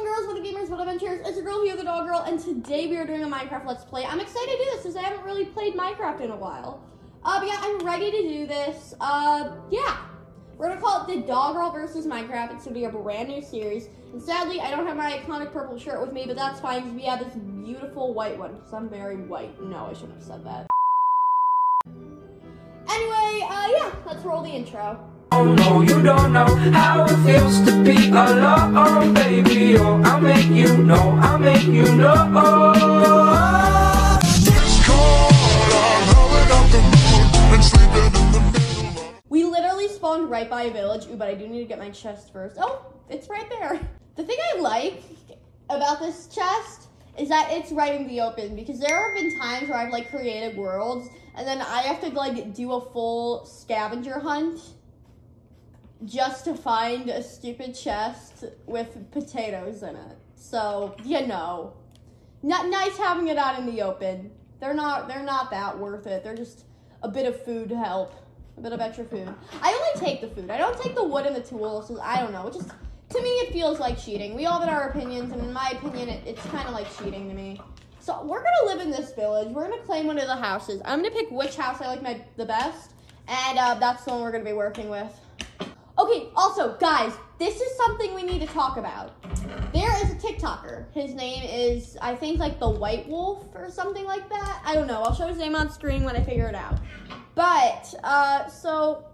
and girls, what gamers, what adventures? It's your girl here, the dog girl, and today we are doing a Minecraft Let's Play. I'm excited to do this because I haven't really played Minecraft in a while. But yeah, I'm ready to do this. Yeah. We're gonna call it the Dog Girl versus Minecraft. It's gonna be a brand new series. And sadly, I don't have my iconic purple shirt with me, but that's fine because we have this beautiful white one. Because I'm very white. No, I shouldn't have said that. Anyway, yeah, let's roll the intro. Oh no, you don't know how it feels to be alone, baby. Oh, I'll make you know, I'll make you know. We literally spawned right by a village. Ooh, but I do need to get my chest first. Oh, it's right there. The thing I like about this chest is that it's right in the open, because there have been times where I've like created worlds and then I have to like do a full scavenger hunt just to find a stupid chest with potatoes in it. So, you know, not nice having it out in the open. They're not that worth it. They're just a bit of food to help, a bit of extra food. I only take the food. I don't take the wood and the tools. So I don't know. It just, to me, it feels like cheating. We all have our opinions, and in my opinion, it's kind of like cheating to me. So we're gonna live in this village. We're gonna claim one of the houses. I'm gonna pick which house I like the best, and that's the one we're gonna be working with. Okay, also, guys, this is something we need to talk about. There is a TikToker. His name is, I think, like the White Wolf or something like that. I don't know. I'll show his name on screen when I figure it out. But, so,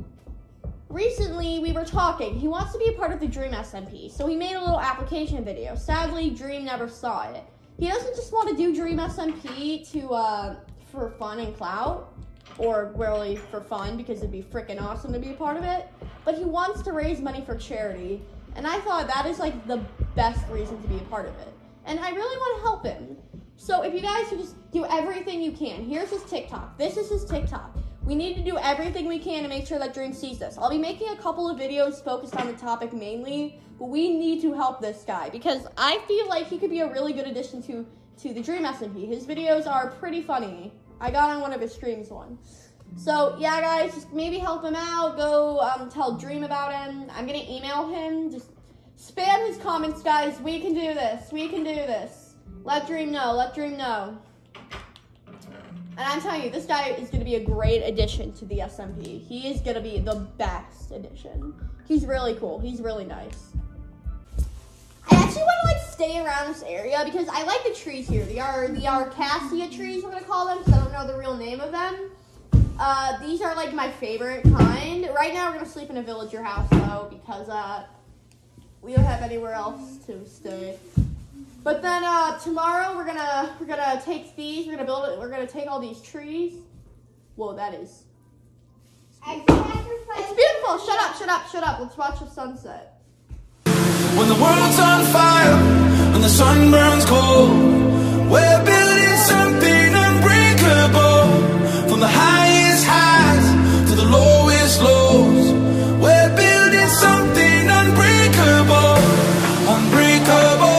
recently we were talking. He wants to be a part of the Dream SMP, so he made a little application video. Sadly, Dream never saw it. He doesn't just want to do Dream SMP for fun and clout, or really for fun, because it'd be freaking awesome to be a part of it. But he wants to raise money for charity, and I thought that is like the best reason to be a part of it. And I really want to help him. So if you guys could just do everything you can. Here's his TikTok. This is his TikTok. We need to do everything we can to make sure that Dream sees this. I'll be making a couple of videos focused on the topic mainly, but we need to help this guy because I feel like he could be a really good addition to the Dream SMP. His videos are pretty funny. I got on one of his streams once. So, yeah, guys, just maybe help him out. Go tell Dream about him. I'm going to email him. Just spam his comments, guys. We can do this. We can do this. Let Dream know. Let Dream know. And I'm telling you, this guy is going to be a great addition to the SMP. He is going to be the best addition. He's really cool. He's really nice. I actually want to, like, stay around this area because I like the trees here. The Arcacia trees, we're going to call them, because I don't know the real name of them. These are, like, my favorite kind. Right now, we're going to sleep in a villager house, though, because, we don't have anywhere else to stay. But then, tomorrow, we're gonna take these, we're gonna take all these trees. Whoa, that is... It's beautiful! Shut up, shut up, shut up. Let's watch the sunset. When the world's on fire, when the sun burns cold, we're building something unbreakable. From the highest highs to the lowest lows, we're building something unbreakable. Unbreakable,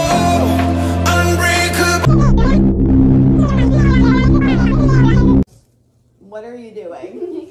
unbreakable. What are you doing?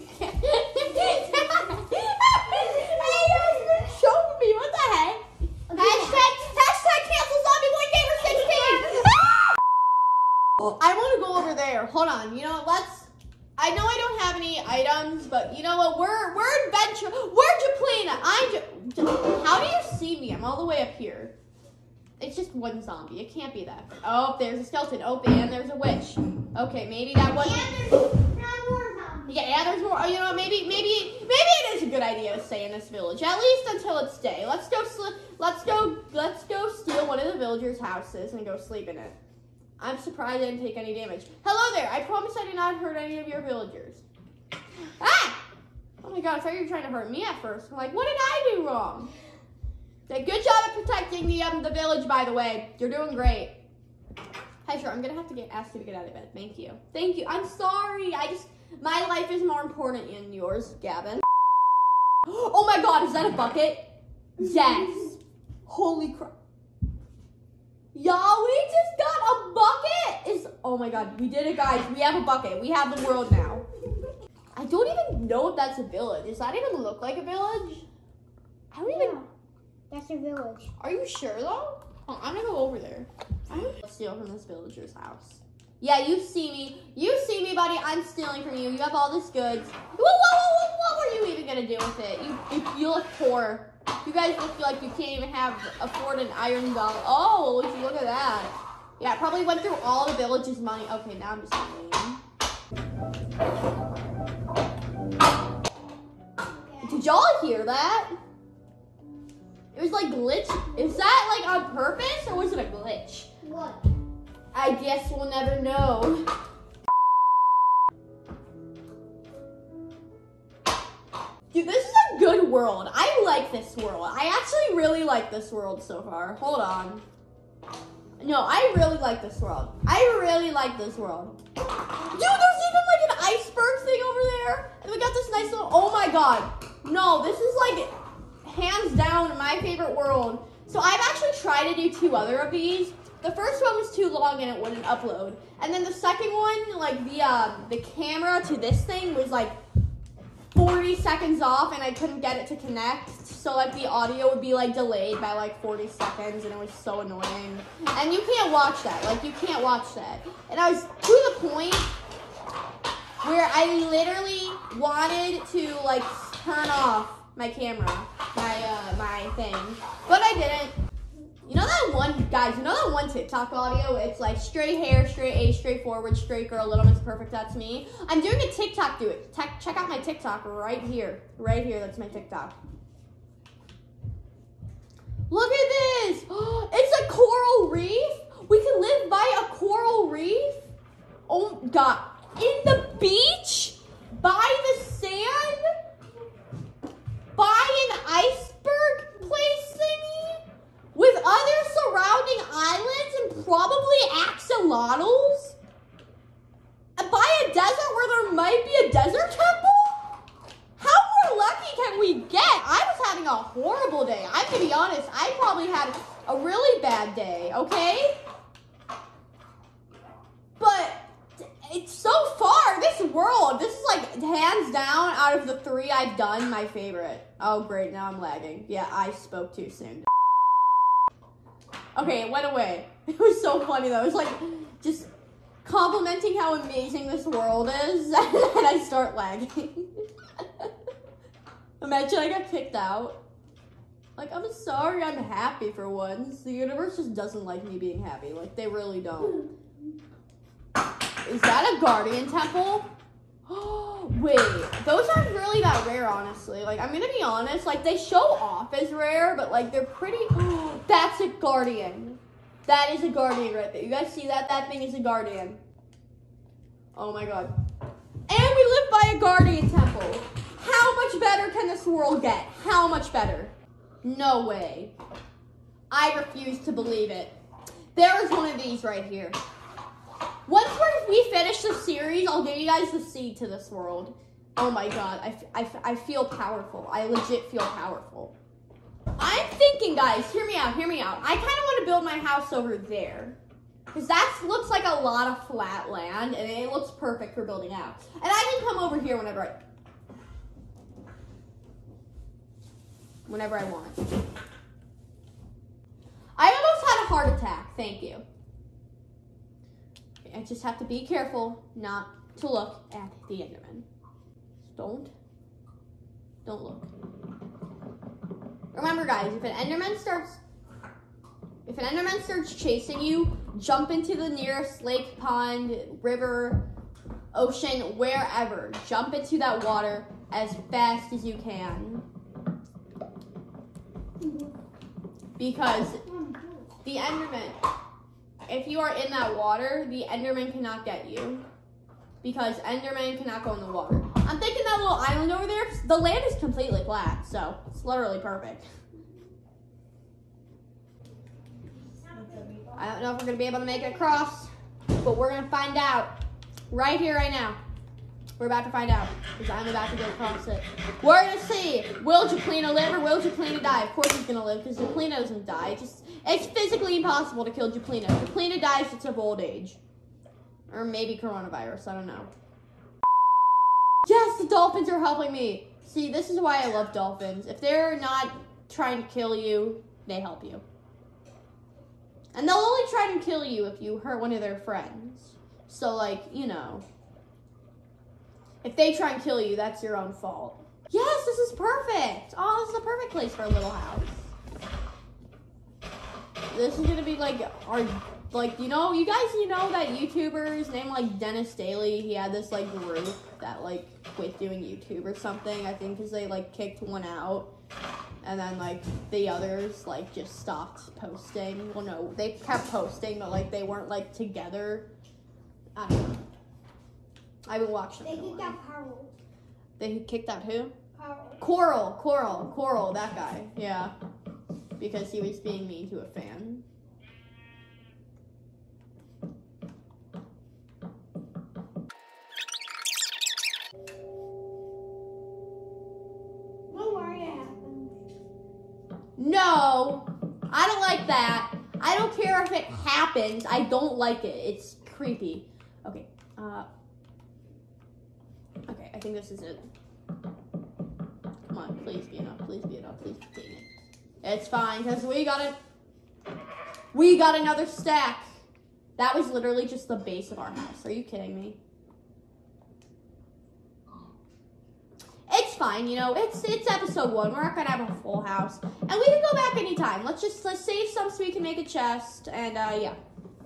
I want to go over there. Hold on. You know what? I know I don't have any items, but you know what? We're adventure. We're Japlina. How do you see me? I'm all the way up here. It's just one zombie. It can't be that. Oh, there's a skeleton. Oh, and there's a witch. Okay, maybe that wasn't. And there's more zombies. Yeah, there's more. You know, maybe it is a good idea to stay in this village at least until it's day. Let's go steal one of the villagers' houses and go sleep in it. I'm surprised I didn't take any damage. Hello there. I promise I did not hurt any of your villagers. Ah! Oh my god, I thought you were trying to hurt me at first. I'm like, what did I do wrong? Good job at protecting the village, by the way. You're doing great. Hi, sure. I'm gonna have to ask you to get out of bed. Thank you. Thank you. I'm sorry. My life is more important than yours, Gavin. Oh my god, is that a bucket? Yes. Holy crap. Y'all, we just got a bucket! Oh my god, we did it, guys. We have a bucket. We have the world now. I don't even know if that's a village. Does that even look like a village? I don't even... That's a village. Are you sure, though? Oh, I'm gonna go over there. I'm gonna steal from this villager's house. Yeah, you see me. You see me, buddy. I'm stealing from you. You have all this goods. What were you even gonna do with it? You look poor. You guys look like you can't even afford an iron gong. Oh, would you look at that? Yeah, it probably went through all the village's money. Okay, now I'm just leaving. Did y'all hear that? It was like glitch. Is that like on purpose or was it a glitch? What? I guess we'll never know. Dude, this is a good world. I like this world. I actually really like this world so far. Hold on. No, I really like this world. I really like this world. Dude, there's even like an iceberg thing over there. And we got this nice little, oh my God. No, this is like hands down my favorite world. So I've actually tried to do 2 other of these. The first one was too long and it wouldn't upload. And then the second one, like the camera to this thing was like 40 seconds off and I couldn't get it to connect. So like the audio would be like delayed by like 40 seconds and it was so annoying. And you can't watch that, like you can't watch that. And I was to the point where I literally wanted to like turn off my camera, my thing, but I didn't. You know that one, guys, you know that one TikTok audio? It's like straight hair, straight A, straight forward, straight girl, little miss perfect, that's me. I'm doing a TikTok, check out my TikTok right here, that's my TikTok. Look at this, it's a coral reef. We can live by a coral reef. Oh God, in the beach, by the sand, by an iceberg place thingy, with other surrounding islands and probably axolotls? And by a desert where there might be a desert temple? How more lucky can we get? I was having a horrible day. I'm gonna be honest, I probably had a really bad day, okay? But it's so far, this world, this is like hands down out of the 3 I've done, my favorite. Oh great, now I'm lagging. Yeah, I spoke too soon. Okay, it went away. It was so funny though. It was like just complimenting how amazing this world is, and then I start lagging. Imagine I got kicked out. Like, I'm sorry, I'm happy for once. The universe just doesn't like me being happy. Like, they really don't. Is that a guardian temple? Wait, those aren't really that rare, honestly. Like, I'm gonna be honest, like, they show off as rare, but, like, they're pretty... That's a guardian. That is a guardian right there. You guys see that? That thing is a guardian. Oh, my God. And we live by a guardian temple. How much better can this world get? How much better? No way. I refuse to believe it. There is one of these right here. Once we finish the series, I'll give you guys the seed to this world. Oh my God, I feel powerful. I legit feel powerful. I'm thinking, guys, hear me out. I kind of want to build my house over there. Because that looks like a lot of flat land, and it looks perfect for building out. And I can come over here whenever I want. I almost had a heart attack, thank you. I just have to be careful not to look at the Enderman. Don't look. Remember, guys, if an Enderman starts chasing you, jump into the nearest lake, pond, river, ocean, wherever. Jump into that water as fast as you can. Because the Enderman, if you are in that water, the Enderman cannot get you. Because Enderman cannot go in the water. I'm thinking that little island over there, the land is completely flat, so it's literally perfect. I don't know if we're going to be able to make it across, but we're going to find out right here, right now. We're about to find out, because I'm about to go across it. We're going to see, will Japlina live or will Japlina die? Of course he's going to live, because Japlina doesn't die. It's physically impossible to kill Japlina. If Japlina dies, it's of old age. Or maybe coronavirus, I don't know. Yes, the dolphins are helping me. See, this is why I love dolphins. If they're not trying to kill you, they help you. And they'll only try to kill you if you hurt one of their friends. So, like, you know, if they try and kill you, that's your own fault. Yes, this is perfect. Oh, this is a perfect place for a little house. This is gonna be like our, like, you know, you guys, you know that YouTuber's name, like Dennis Daly, he had this like group that like quit doing YouTube or something, I think, because they like kicked one out. And then, like, the others, like, just stopped posting. Well, no, they kept posting, but, like, they weren't, like, together. I don't know. I haven't watched them. They kicked out Carl. They kicked out who? Carl. Coral, that guy. Yeah. Because he was being mean to a fan. No, I don't like that. I don't care if it happens. I don't like it. It's creepy. Okay. Okay, I think this is it. Come on, please be enough. Please be enough. Please be it. It's fine, because we got it. We got another stack. That was literally just the base of our house. Are you kidding me? It's fine, you know, it's episode 1. We're not gonna have a full house. And we can go back anytime. Let's save some so we can make a chest, and yeah.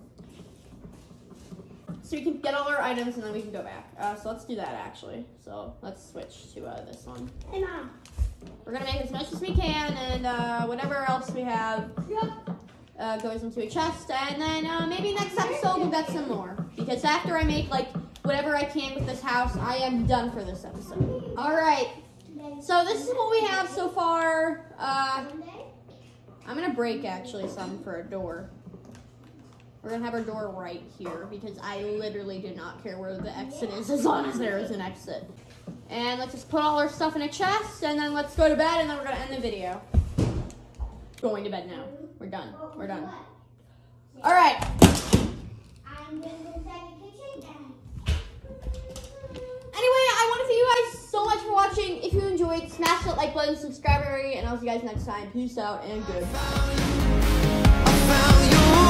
So we can get all our items and then we can go back. So let's do that actually. So let's switch to this one. Hey Mom. We're gonna make as much as we can, and whatever else we have goes into a chest, and then maybe next episode we'll get some more. Because after I make like whatever I can with this house, I am done for this episode. All right. So this is what we have so far. I'm gonna break actually some for a door. We're gonna have our door right here because I literally do not care where the exit is as long as there is an exit. And let's just put all our stuff in a chest, and then let's go to bed, and then we're gonna end the video. Going to bed now. We're done. We're done. All right. I'm going to the second kitchen. Anyway, I want to thank you guys so much for watching. If you enjoyed, smash that like button, subscribe, and I'll see you guys next time. Peace out and good. I found you.